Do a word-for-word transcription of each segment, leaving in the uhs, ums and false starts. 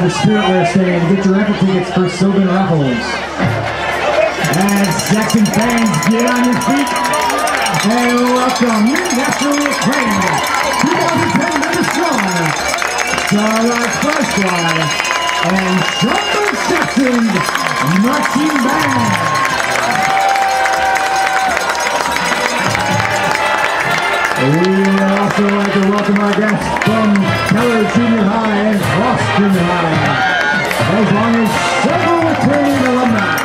the Spirit Wear stand to get your raffle tickets for Sylvan Raffles. And Saxon fans, get on your feet and welcome nationally acclaimed two thousand ten member strong Starlight Firefly and Schaumburg Saxon's marching band. We would also like to welcome our guests from Keller Junior High and Cross Junior High, as long as several returning alumni.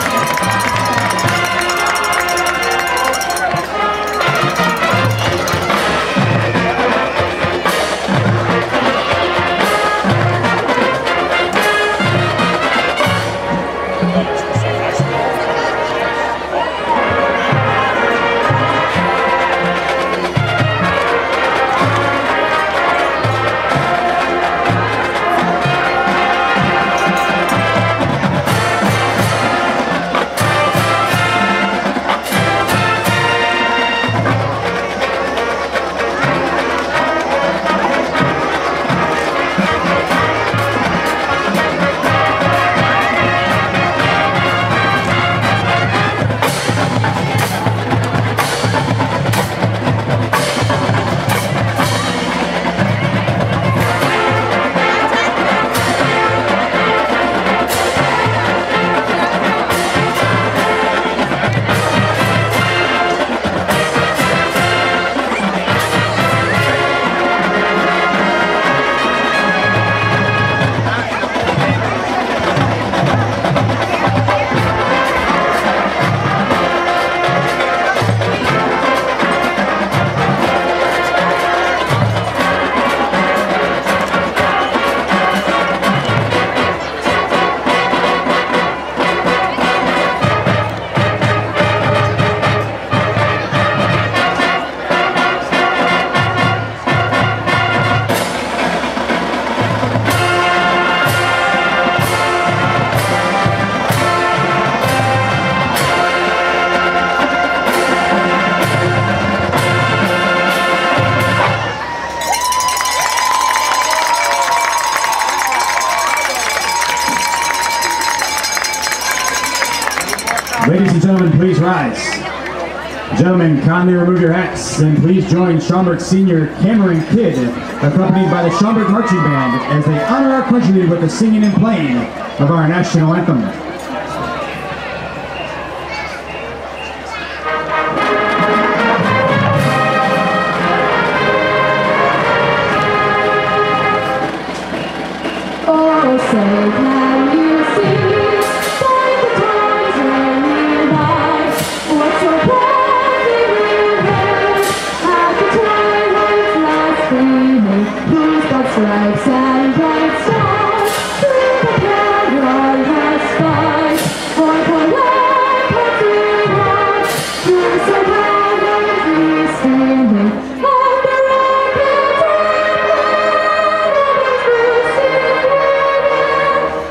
Ladies and gentlemen, please rise. Gentlemen, kindly remove your hats and please join Schaumburg Senior Cameron Kidd, accompanied by the Schaumburg Marching Band, as they honor our country with the singing and playing of our national anthem. Oh, say can you see? Stripes and bright stars through the cloud has spied. For for life country wide, through so proudly standing on the rapids and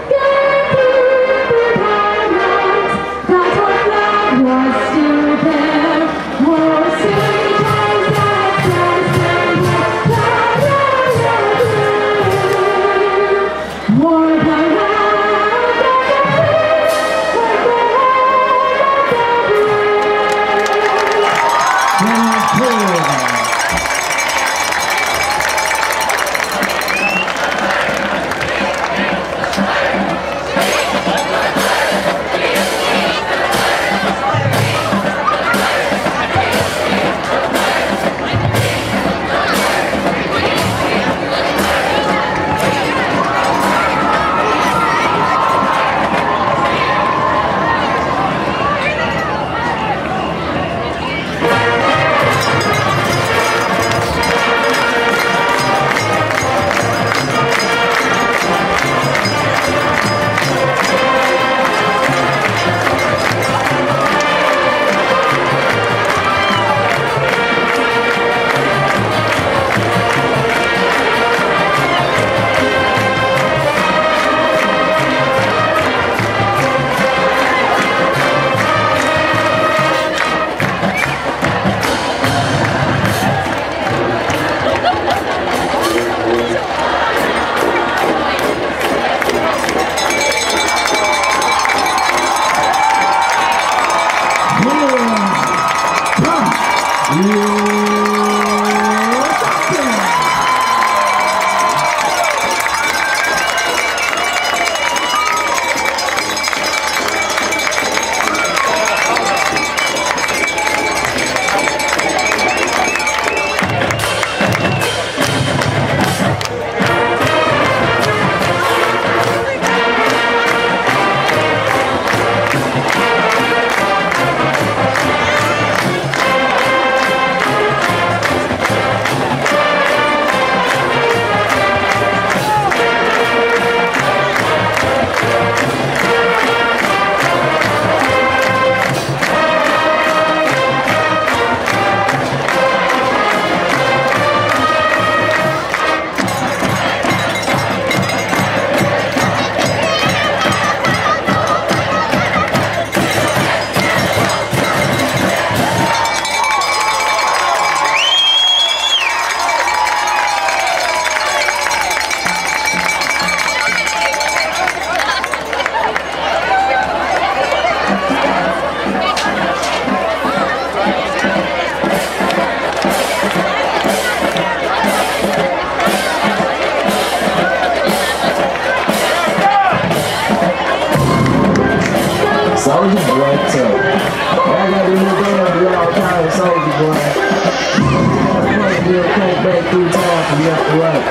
through town from left to right.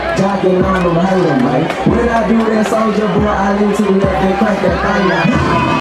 When I do that, soldier boy, I need to let them crack that thing out.